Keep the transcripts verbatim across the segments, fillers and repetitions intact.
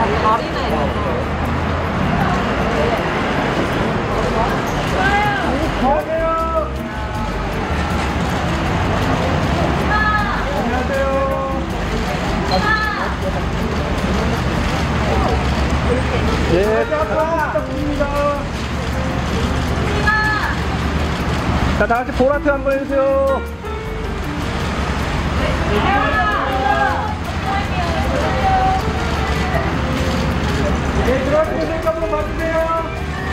예, 부탁드립니다. 자, 다 같이 보라트 한번 해주세요. 네, 들어가시면 한번 봐주세요.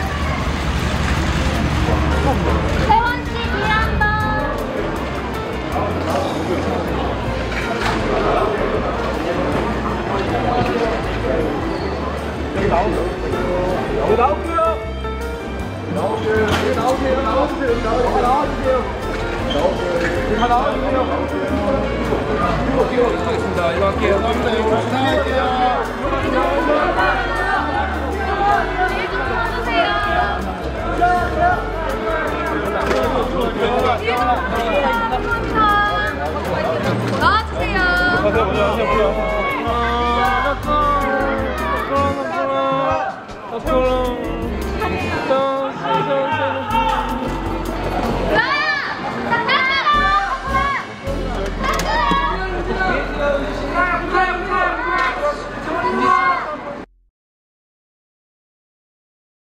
세원 씨 뒤에 한 번. 여기 나오세요. 여기 나오세요. 나오세요. 여기 나오세요. 나와주세요. 여기 나와주세요. 나와주세요. 여기 다 나와주세요. 뒤로 뒤로 가겠습니다. 이거 할게요. 감사합니다. 이거 나갈게요. 나와주세요. 가세요. 먼저 하세요.